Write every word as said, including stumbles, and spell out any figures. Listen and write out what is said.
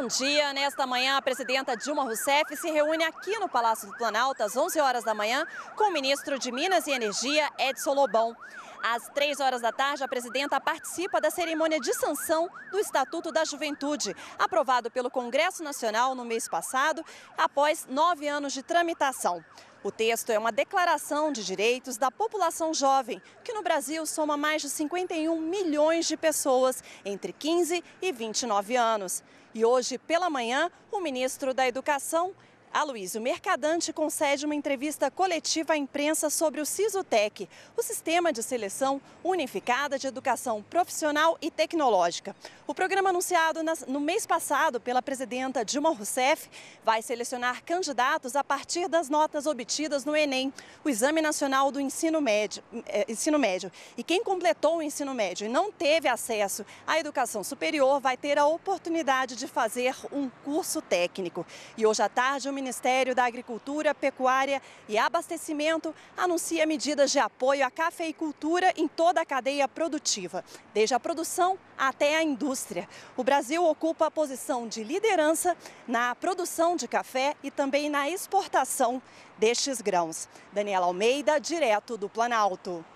Bom dia. Nesta manhã, a presidenta Dilma Rousseff se reúne aqui no Palácio do Planalto às onze horas da manhã com o ministro de Minas e Energia, Edson Lobão. Às três horas da tarde, a presidenta participa da cerimônia de sanção do Estatuto da Juventude, aprovado pelo Congresso Nacional no mês passado, após nove anos de tramitação. O texto é uma declaração de direitos da população jovem, que no Brasil soma mais de cinquenta e um milhões de pessoas entre quinze e vinte e nove anos. E hoje, pela manhã, o ministro da Educação, Aloysio Mercadante, concede uma entrevista coletiva à imprensa sobre o Sisutec, o Sistema de Seleção Unificada de Educação Profissional e Tecnológica. O programa anunciado no mês passado pela presidenta Dilma Rousseff vai selecionar candidatos a partir das notas obtidas no Enem, o Exame Nacional do Ensino Médio. Eh, ensino médio. E quem completou o ensino médio e não teve acesso à educação superior vai ter a oportunidade de fazer um curso técnico. E hoje à tarde, o Ministério da Agricultura, Pecuária e Abastecimento anuncia medidas de apoio à cafeicultura em toda a cadeia produtiva, desde a produção até a indústria. O Brasil ocupa a posição de liderança na produção de café e também na exportação destes grãos. Daniela Almeida, direto do Planalto.